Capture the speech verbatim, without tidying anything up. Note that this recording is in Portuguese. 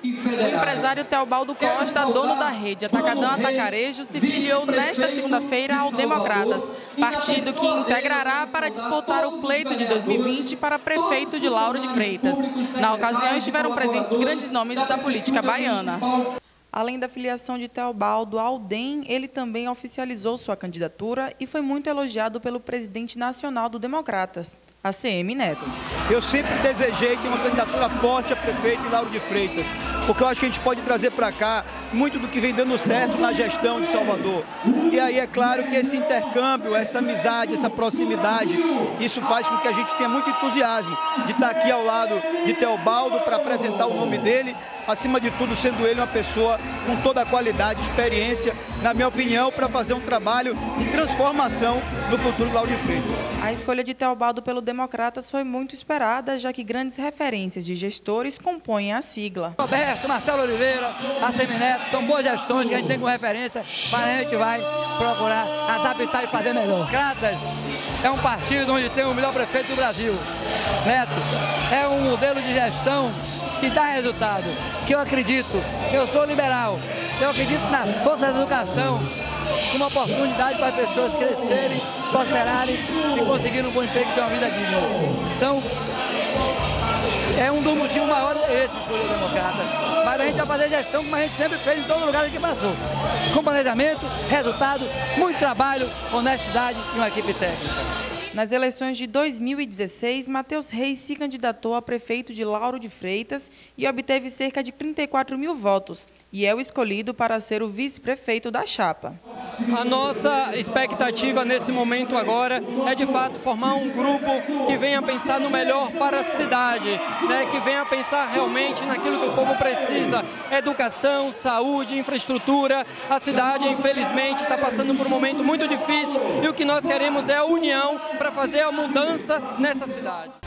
O empresário Teobaldo Costa, dono da rede Atacadão Atacarejo, se filiou nesta segunda-feira ao Democratas, partido que integrará para disputar o pleito de dois mil e vinte para prefeito de Lauro de Freitas. Na ocasião, estiveram presentes grandes nomes da política baiana. Além da filiação de Teobaldo ao D E M, ele também oficializou sua candidatura e foi muito elogiado pelo presidente nacional do Democratas, A C M Neto. Eu sempre desejei ter uma candidatura forte a prefeito em Lauro de Freitas, porque eu acho que a gente pode trazer para cá muito do que vem dando certo na gestão de Salvador. E aí é claro que esse intercâmbio, essa amizade, essa proximidade, isso faz com que a gente tenha muito entusiasmo de estar aqui ao lado de Teobaldo para apresentar o nome dele, acima de tudo sendo ele uma pessoa com toda a qualidade, experiência, na minha opinião, para fazer um trabalho de transformação no futuro de Lauro de Freitas. A escolha de Teobaldo pelo Democratas foi muito esperada, já que grandes referências de gestores compõem a sigla. Roberto, Marcelo Oliveira, A C M Neto, são boas gestões que a gente tem como referência, mas a gente vai procurar adaptar e fazer melhor. Democratas é um partido onde tem o melhor prefeito do Brasil. Neto é um modelo de gestão que dá resultado, que eu acredito, eu sou liberal, eu acredito na força da educação, uma oportunidade para as pessoas crescerem, prosperarem e conseguirem um bom emprego e ter uma vida digna. Então, é um dos motivos maiores esse, escolher o Democrata. Mas a gente vai fazer gestão como a gente sempre fez em todo lugar que passou. Com planejamento, resultado, muito trabalho, honestidade e uma equipe técnica. Nas eleições de dois mil e dezesseis, Matheus Reis se candidatou a prefeito de Lauro de Freitas e obteve cerca de trinta e quatro mil votos, e é o escolhido para ser o vice-prefeito da chapa. A nossa expectativa nesse momento agora é, de fato, formar um grupo que venha pensar no melhor para a cidade, né? Que venha pensar realmente naquilo que o povo precisa, educação, saúde, infraestrutura. A cidade, infelizmente, está passando por um momento muito difícil e o que nós queremos é a união para fazer a mudança nessa cidade.